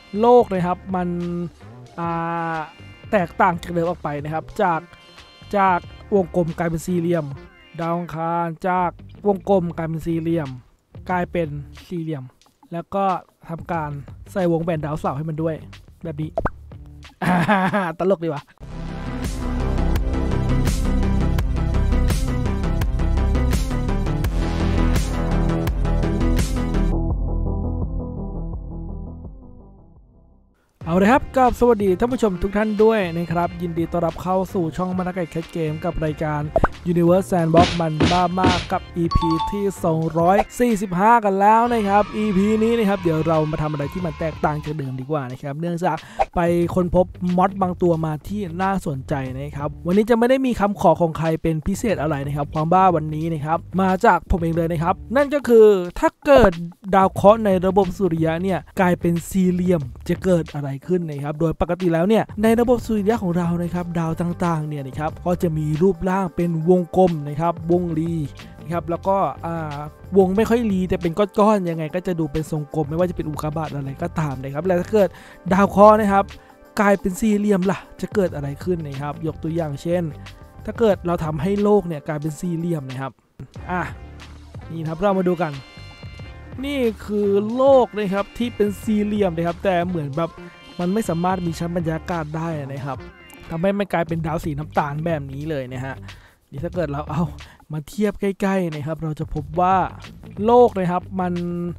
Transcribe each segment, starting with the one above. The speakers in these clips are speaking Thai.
โลกนะครับมันแตกต่างจากเดิมออกไปนะครับจากวงกลมกลายเป็นสี่เหลี่ยมดาวอังคารจากวงกลมกลายเป็นสี่เหลี่ยมกลายเป็นสี่เหลี่ยมแล้วก็ทำการใส่วงแหวนดาวเสาร์ให้มันด้วยแบบนี้ ตลกดีวะเอาเลยครับกับสวัสดีท่านผู้ชมทุกท่านด้วยนะครับยินดีต้อนรับเข้าสู่ช่องมานาไก่แคทเกมกับรายการ Universe Sandbox มันบ้ามากกับ EP ที่245กันแล้วนะครับ EP นี้นะครับเดี๋ยวเรามาทำอะไรที่มันแตกต่างจากเดิมดีกว่านะครับเนื่องจากไปค้นพบมอดบางตัวมาที่น่าสนใจนะครับวันนี้จะไม่ได้มีคำขอของใครเป็นพิเศษอะไรนะครับความบ้าวันนี้นะครับมาจากผมเองเลยนะครับนั่นก็คือถ้าเกิดดาวเคราะห์ในระบบสุริยะเนี่ยกลายเป็นสี่เหลี่ยมจะเกิดอะไรขึ้นนะครับโดยปกติแล้วเนี่ยในระบบสุริยะของเรานะครับดาวต่างๆเนี่ยนะครับก็จะมีรูปร่างเป็นวงกลมนะครับวงรีนะครับแล้วก็วงไม่ค่อยรีแต่เป็นก้อนๆยังไงก็จะดูเป็นทรงกลมไม่ว่าจะเป็นอุกกาบาตอะไรก็ตามนะครับแล้วถ้าเกิดดาวเคราะห์นะครับกลายเป็นสี่เหลี่ยมล่ะจะเกิดอะไรขึ้นนะครับยกตัวอย่างเช่นถ้าเกิดเราทำให้โลกเนี่ยกลายเป็นสี่เหลี่ยมนะครับนี่ครับเรามาดูกันนี่คือโลกนะครับที่เป็นสี่เหลี่ยมนะครับแต่เหมือนแบบมันไม่สามารถมีชั้นบรรยากาศได้นะครับทำให้มันกลายเป็นดาวสีน้ำตาลแบบนี้เลยนะฮะนี่ถ้าเกิดเราเอามาเทียบใกล้ๆนะครับเราจะพบว่าโลกนะครับมัน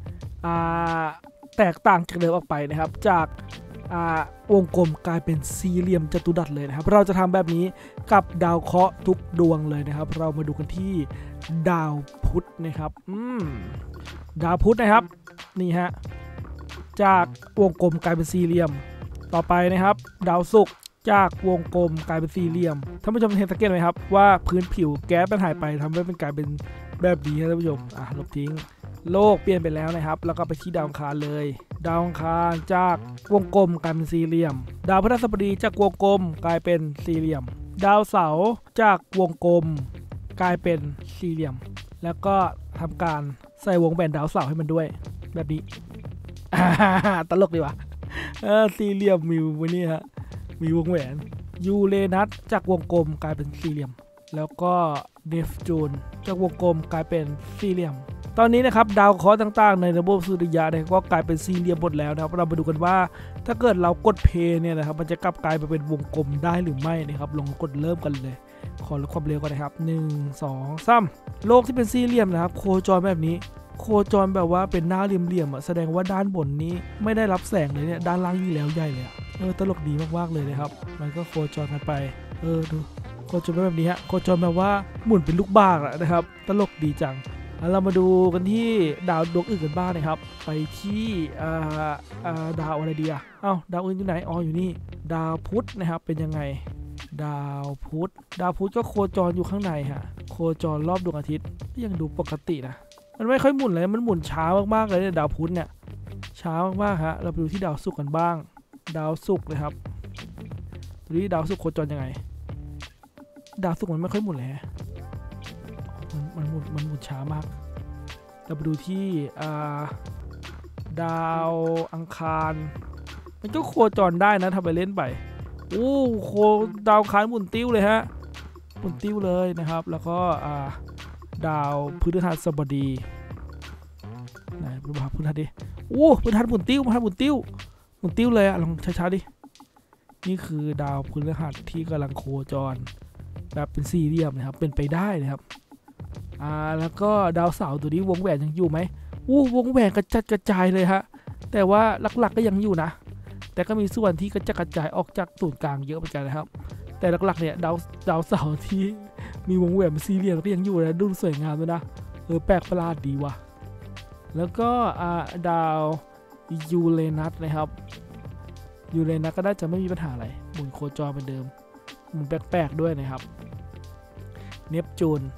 แตกต่างจากเดิมออกไปนะครับจากวงกลมกลายเป็นสี่เหลี่ยมจัตุรัสเลยนะครับเราจะทำแบบนี้กับดาวเคราะห์ทุกดวงเลยนะครับเรามาดูกันที่ดาวพุธนะครับดาวพุธนะครับนี่ฮะจากวงกลมกลายเป็นสี่เหลี่ยมต่อไปนะครับดาวศุกร์จากวงกลมกลายเป็นสี่เหลี่ยมท่านผู้ชมเห็นสังเกตไหมครับว่าพื้นผิวแก๊สมันหายไปทำให้เป็นกลายเป็นแบบนี้นะท่านผู้ชมลบทิ้งโลกเปลี่ยนไปแล้วนะครับแล้วก็ไปที่ดาวอังคารเลยดาวอังคารจากวงกลมกลายเป็นสี่เหลี่ยมดาวพฤหัสบดีจากวงกลมกลายเป็นสี่เหลี่ยมดาวเสาร์จากวงกลมกลายเป็นสี่เหลี่ยมแล้วก็ทำการใส่วงแหวนดาวเสาร์ให้มันด้วยแบบนี้ ตลกดีวะสี่เหลี่ยมมีวันนี้ฮะมีวงแหวนยูเรนัสจากวงกลมกลายเป็นสี่เหลี่ยมแล้วก็เนปจูนจากวงกลมกลายเป็นสี่เหลี่ยมตอนนี้นะครับดาวเคราะห์ต่างๆในระบบสุริยะเนี่ยก็กลายเป็นสี่เหลี่ยมหมดแล้วนะครับเรามาดูกันว่าถ้าเกิดเรากดเพย์เนี่ยนะครับมันจะกลับกลายไปเป็นวงกลมได้หรือไม่นะครับลองกดเริ่มกันเลยขอลดความเร็วก่อนนะครับ1 2 3โลกที่เป็นสี่เหลี่ยมนะครับโคจรแบบนี้โคจรแบบว่าเป็นหน้าเหลี่ยมๆแสดงว่าด้านบนนี้ไม่ได้รับแสงเลยเนี่ยด้านล่างยิ่งแล้วใหญ่เลยตลกดีมากๆเลยนะครับมันก็โคจรกันไปดูโคจรแบบนี้ฮะโคจรแบบว่าหมุนเป็นลูกบาศก์นะครับตลกดีจังเรามาดูกันที่ดาวดวงอื่นกันบ้างนะครับไปที่ดาวอะไรดีดาวอื่นอยู่ไหนอยู่นี่ดาวพุธนะครับเป็นยังไงดาวพุธก็โคจรอยู่ข้างในฮะโคจรรอบดวงอาทิตย์ยังดูปกตินะมันไม่ค่อยหมุนเลยมันหมุนช้ามากๆเลยดาวพุธเนี่ยช้ามากๆฮะเราไปดูที่ดาวศุกร์กันบ้างดาวศุกร์นะครับดูที่ดาวศุกร์โคจรยังไงดาวศุกร์มันไม่ค่อยหมุนเลยมันหมุนช้ามากเราไปดูที่ดาวอังคารมันก็โคจรได้นะทำไปเล่นไปดาวอังคารหมุนติ้วเลยฮะหมุนติ้วเลยนะครับแล้วก็ดาวพฤหัสบดีไหนดูภาพพฤหัสดิพฤหัสหมุนติ้วเลยลองช้าๆดินี่คือดาวพฤหัสที่กำลังโคจรแบบเป็นสี่เหลี่ยมนะครับเป็นไปได้นะครับแล้วก็ดาวเสาร์ตัวนี้วงแหวนยังอยู่ไหมวงแหวนกระจัดกระจายเลยฮะแต่ว่าหลักๆก็ยังอยู่นะแต่ก็มีส่วนที่กระจัดกระจายออกจากศูนย์กลางเยอะเหมือนกันนะครับแต่หลักๆเนี่ยดาวเสาร์ที่มีวงแหวนเป็นสี่เหลี่ยมก็ยังอยู่นะดูสวยงามด้วยนะแปลกประหลาดดีว่ะแล้วก็ดาวยูเรนัสนะครับยูเรนัสก็น่าจะไม่มีปัญหาอะไรหมุนโคจรเหมือนเดิมหมุนแปลกๆด้วยนะครับเนปจูน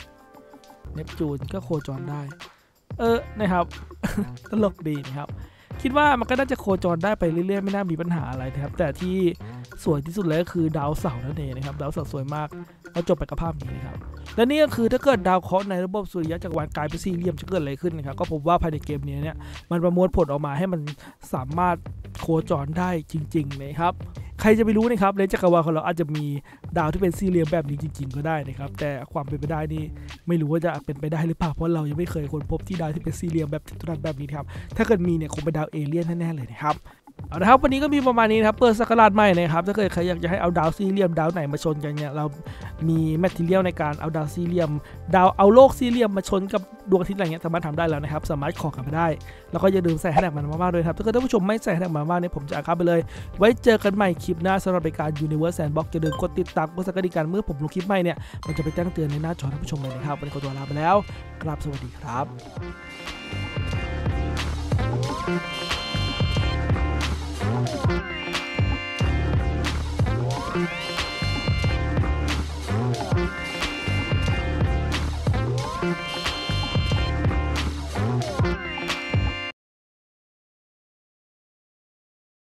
ก็โคจรได้นะครับ ตลกดีนะครับคิดว่ามันก็น่าจะโคจรได้ไปเรื่อยๆไม่น่ามีปัญหาอะไรนะครับแต่ที่สวยที่สุดเลยก็คือดาวเสาร์นั่นเองนะครับดาวเสาร์สวยมากเราจบไปกับภาพนี้นะครับและนี่ก็คือถ้าเกิดดาวเคราะห์ในระบบสุริยะจักรวาลกลายเป็นสี่เหลี่ยมจะเกิดอะไรขึ้นนะครับก็พบว่าภายในเกมนี้เนี่ยมันประมวลผลออกมาให้มันสามารถโคจรได้จริงๆนะครับใครจะไปรู้นะครับในจักรวาลของเราอาจจะมีดาวที่เป็นสี่เหลี่ยมแบบนี้จริงๆก็ได้นะครับแต่ความเป็นไปได้นี่ไม่รู้ว่าจะเป็นไปได้หรือเปล่าเพราะเรายังไม่เคยค้นพบที่ดาวที่เป็นสี่เหลี่ยมแบบจัตุรัสแบบนี้ครับถ้าเกิดมีเนี่ยคงเป็นดาวเอเลี่ยนแน่ๆเลยนะครับเอาละครับวันนี้ก็มีประมาณนี้นะครับเปิดศักราชใหม่นะครับถ้าเกิดใครอยากจะให้เอาดาวสี่เหลี่ยมดาวไหนมาชนกันเนี่ยเรามีแมททีเรียลในการเอาดาวสี่เหลี่ยมดาวเอาโลกสี่เหลี่ยมมาชนกับดวงอาทิตย์อะไรเงี้ยสามารถทำได้แล้วนะครับสามารถขอกันมาได้แล้วก็อย่าลืมใส่แฮชแท็กมันมากๆด้วยครับถ้าเกิดท่านผู้ชมไม่ใส่แฮชแท็กมันมากเนี่ยผมจะอาฆาตไปเลยไว้เจอกันใหม่คลิปหน้าสำหรับรายการ Universe Sandbox อย่าลืมกดติดตามกดสั่นกระดิ่งกันเมื่อผมลงคลิปใหม่เนี่ยมันจะไปแจ้งเตือนในหน้าจอท่านผู้ชมเลยนะครับวันนี้ขอตัวลาไปแล้วครับสวัสดีครับ